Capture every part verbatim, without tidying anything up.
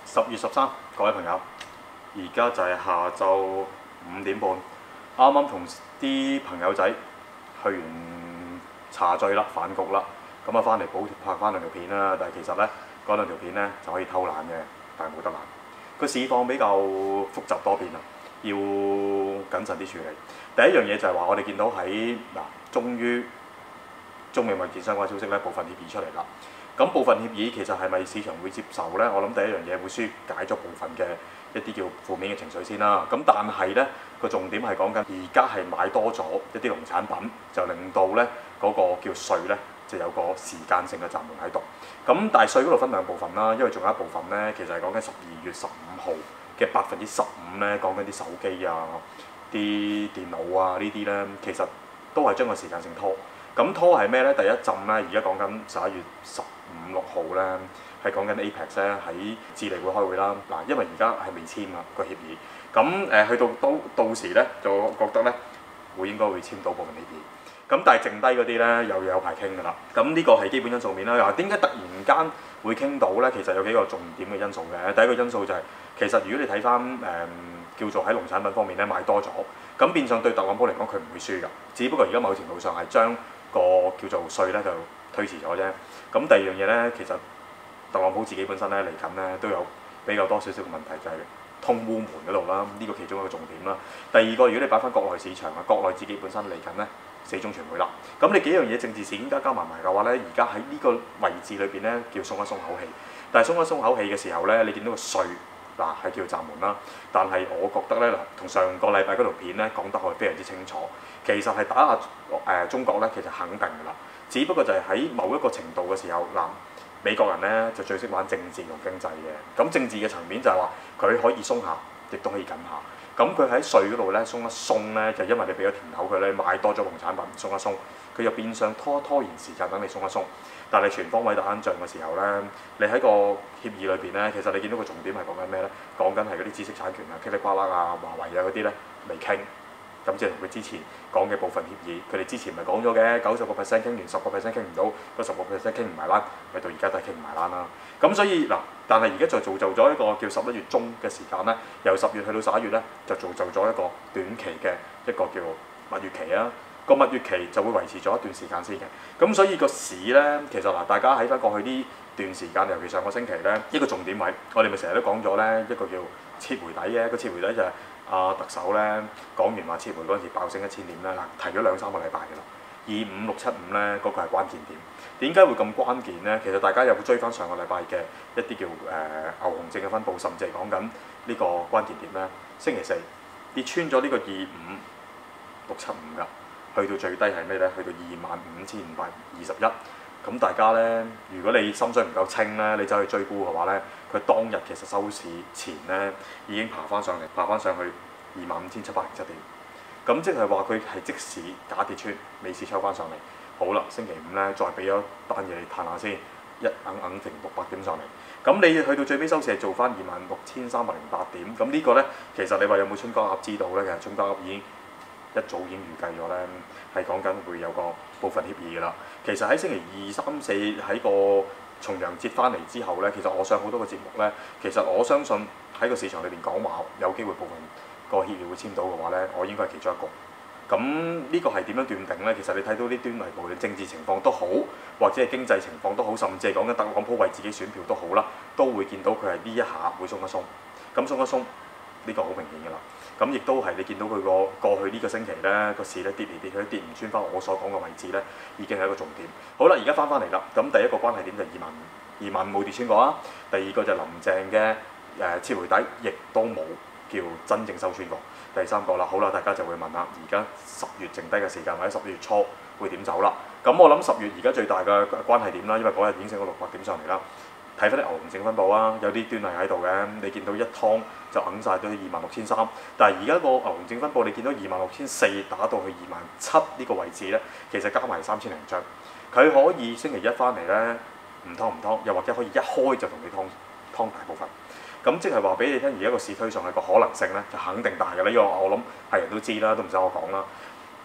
十月十三，各位朋友，而家就係下晝五點半，啱啱同啲朋友仔去完茶聚啦、飯局啦，咁啊翻嚟補拍翻兩條片啦。但係其實咧，嗰兩條片咧就可以偷懶嘅，但係冇得懶。個市況比較複雜多變啦，要謹慎啲處理。第一樣嘢就係話，我哋見到喺嗱，終於中美貿易相關消息咧，部分協議出嚟啦。咁部分協議其實係咪市場會接受呢？我諗第一樣嘢會疏解咗部分嘅一啲叫負面嘅情緒先啦。咁但係呢個重點係講緊而家係買多咗一啲農產品，就令到呢嗰、那個叫稅呢就有個時間性嘅暫緩喺度。咁但係稅嗰度分兩部分啦，因為仲有一部分呢，其實係講緊十二月十五號嘅百分之十五呢，講緊啲手機啊、啲電腦啊呢啲呢，其實都係將個時間性拖。咁拖係咩呢？第一陣呢，而家講緊十一月十五六號咧，係講緊 APEC 咧喺智利會開會啦。嗱，因為而家係未簽啊個協議，咁誒去到到到時咧，就覺得咧會應該會簽到部分協議。咁但係剩低嗰啲咧又有排傾㗎啦。咁呢個係基本因素面啦。又話點解突然間會傾到咧？其實有幾個重點嘅因素嘅。第一個因素就係、是、其實如果你睇翻誒叫做喺農產品方面咧買多咗，咁變相對特朗普嚟講佢唔會輸㗎。只不過而家某程度上係將個叫做稅咧就推遲咗啫。咁第二樣嘢咧，其實特朗普自己本身咧嚟緊咧都有比較多少少嘅問題，就係、是、通烏門嗰度啦。呢、這個其中一個重點啦。第二個，如果你擺翻國內市場啊，國內自己本身嚟緊咧四中全會啦。咁你幾樣嘢政治事件加加埋埋嘅話咧，而家喺呢個位置裏邊咧叫鬆一鬆口氣。但係鬆一鬆口氣嘅時候咧，你見到個稅嗱係叫暫緩啦。但係我覺得咧嗱，同上個禮拜嗰條片咧講得係非常之清楚，其實係打壓誒、呃、中國咧，其實肯定㗎啦。只不過就係喺某一個程度嘅時候，嗱美國人咧就最識玩政治同經濟嘅。咁政治嘅層面就係話佢可以鬆下，亦都可以緊下。咁佢喺稅嗰度咧鬆一鬆咧，就因為你俾咗甜頭佢咧買多咗農產品，鬆一鬆，佢就變相拖拖延時間等你鬆一鬆。但係全方位打緊仗嘅時候咧，你喺個協議裏邊咧，其實你見到個重點係講緊咩咧？講緊係嗰啲知識產權啊、噼里啪啦啊、華為啊嗰啲咧未傾。咁即係同佢之前講嘅部分協議，佢哋之前咪講咗嘅，九十個 percent 傾完，十個 percent 傾唔到，嗰十個 percent 傾唔埋欄，咪到而家都係傾唔埋欄啦。咁所以嗱，但係而家就造就咗一個叫十一月中嘅時間咧，由十月去到十一月咧，就造就咗一個短期嘅一個叫蜜月期啊。個蜜月期就會維持咗一段時間先嘅。咁所以個市咧，其實嗱，大家喺翻過去呢段時間，尤其上個星期咧，一個重點位，我哋咪成日都講咗咧，一個叫撤回底嘅，個撤回底就係、是。啊，特首咧講完話撤回嗰陣時爆升一千點咧，嗱提咗兩三個禮拜嘅啦，二五六七五咧嗰個係關鍵點。點解會咁關鍵咧？其實大家有冇追翻上個禮拜嘅一啲叫誒、呃、牛熊證嘅分佈，甚至係講緊呢個關鍵點咧？星期四跌穿咗呢個二五六七五㗎，去到最低係咩咧？去到二萬五千五百二十一。咁大家咧，如果你心水唔夠清咧，你走去追沽嘅話咧，佢當日其實收市前咧已經爬翻上嚟，爬翻上去二萬五千七百零七點。咁即係話佢係即使假跌穿，尾市抽翻上嚟。好啦，星期五咧再俾咗單嘢你嘆下先，一硬硬停六百點上嚟。咁你去到最尾收市係做翻二萬六千三百零八點。咁呢個咧，其實你話有冇春江鴨知道咧？其實春江鴨已經一早已經預計咗咧，係講緊會有個部分協議㗎啦。其實喺星期二、三、四喺個重陽節翻嚟之後咧，其實我上好多個節目咧，其實我相信喺個市場裏邊講話有機會部分個協議會簽到嘅話咧，我應該係其中一個。咁呢個係點樣斷定咧？其實你睇到呢端嚟，無論政治情況都好，或者係經濟情況都好，甚至係講緊特朗普為自己選票都好啦，都會見到佢係呢一下會鬆一鬆。咁鬆一鬆，呢個好明顯㗎啦。咁亦都係你見到佢個過去呢個星期咧，個市咧跌嚟跌去，跌唔穿翻我所講嘅位置咧，已經係一個重點。好啦，而家翻翻嚟啦。咁第一個關係點就二萬五，二萬五冇跌穿過啊。第二個就林鄭嘅誒撤回底，亦都冇叫真正收穿過。第三個啦，好啦，大家就會問啦，而家十月剩低嘅時間或者十月初會點走啦？咁我諗十月而家最大嘅關係點啦，因為嗰日已經升咗六百點上嚟啦。睇翻啲牛熊證分佈啊，有啲端倪喺度嘅，你見到一湯就揞晒咗二萬六千三，但係而家個牛熊證分佈你見到二萬六千四打到去二萬七呢個位置咧，其實加埋三千零張，佢可以星期一翻嚟咧唔湯唔湯，又或者可以一開就同你湯湯大部分，咁即係話俾你聽，而家個市推上去個可能性咧就肯定大嘅啦，呢個我諗係人都知啦，都唔使我講啦。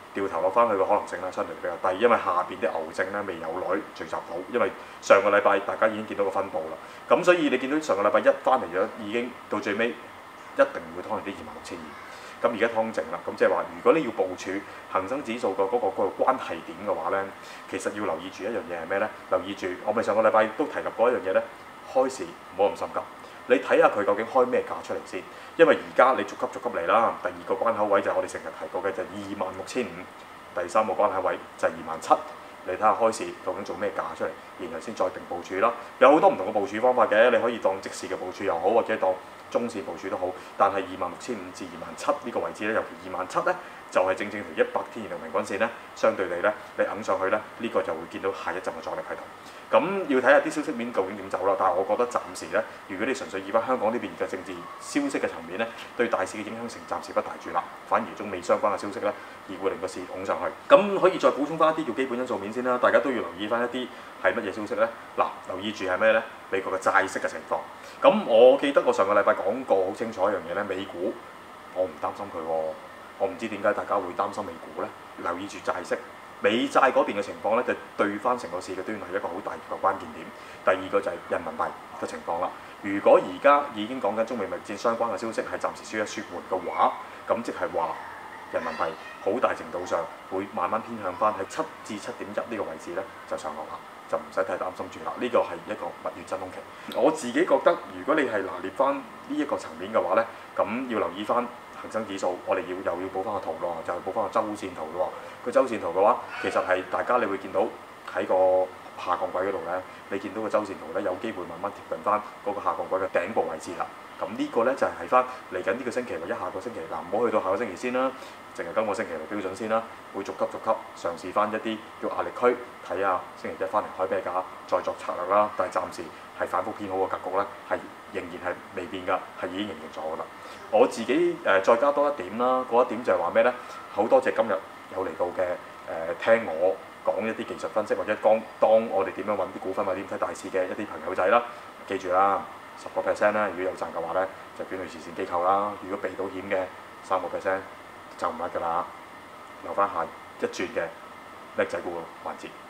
掉頭落翻去嘅可能性咧相對比較低，因為下邊啲牛證咧未有耐聚集到，因為上個禮拜大家已經見到個分佈啦，咁所以你見到上個禮拜一翻嚟咗，已經到最尾一定會拖住啲二萬六千二。咁而家湯淨啦，咁即係話，如果你要部署恒生指數個嗰個嗰個關係點嘅話咧，其實要留意住一樣嘢係咩咧？留意住，我咪上個禮拜都提及過一樣嘢咧，開市唔好咁心急，你睇下佢究竟開咩價出嚟先，因為而家你逐級逐級嚟啦。第二個關口位就係我哋成日提過嘅，就係二萬六千五；第三個關口位就係二萬七。你睇下開市究竟做咩價出嚟，然後先再定部署啦。有好多唔同嘅部署方法嘅，你可以當即時嘅部署又好，或者當中線部署都好。但係二萬六千五至二萬七呢個位置咧，尤其二萬七咧，就係、是、正正同一百天移動平均線咧，相對地咧，你揞上去咧，呢、這個就會見到下一陣嘅阻力喺度。咁要睇下啲消息面究竟點走啦。但係我覺得暫時咧，如果你純粹以翻香港呢邊嘅政治消息嘅層面咧，對大市嘅影響性暫時不大住啦。反而中美相關嘅消息咧，而會令個市拱上去。咁可以再補充翻一啲叫基本因素面先啦。大家都要留意翻一啲係乜嘢消息咧？嗱，留意住係咩咧？美國嘅債息嘅情況。咁我記得我上個禮拜講過好清楚一樣嘢咧，美股我唔擔心佢喎，我唔知點解大家會擔心美股咧？留意住債息。美債嗰邊嘅情況咧，就對翻成個市嘅端係一個好大嘅關鍵點。第二個就係人民幣嘅情況啦。如果而家已經講緊中美貿易戰相關嘅消息係暫時舒一舒緩嘅話，咁即係話人民幣好大程度上會慢慢偏向翻喺七至七點一呢個位置咧，就上落啦，就唔使太擔心住啦。呢個係一個蜜月真空期。我自己覺得，如果你係拿捏翻呢一個層面嘅話咧，咁要留意翻恒生指數，我哋要又要補翻個圖咯，就係補翻個周線圖咯。個周線圖嘅話，其實係大家你會見到喺個下降軌嗰度咧，你見到個周線圖咧有機會慢慢貼近翻嗰個下降軌嘅頂部位置啦。咁呢個咧就係喺翻嚟緊呢個星期或者下個星期嗱，唔好去到下個星期先啦，淨係今個星期為標準先啦，會逐級逐級嘗試翻一啲叫壓力區，睇下星期一翻嚟開咩價，再作策略啦。但係暫時係反覆偏好嘅格局咧，係仍然係未變㗎，係已經形成咗㗎啦。我自己誒、呃、再加多一點啦，嗰一點就係話咩咧？好多謝今日有嚟到嘅誒、呃、聽我講一啲技術分析，或者講當我哋點樣揾啲股份或者點睇大市嘅一啲朋友仔啦。記住啦，十個 percent 啦，如果有賺嘅話咧，就捐去慈善機構啦。如果避到險嘅三個 percent 就唔得㗎啦，留翻下一轉嘅叻仔股環節。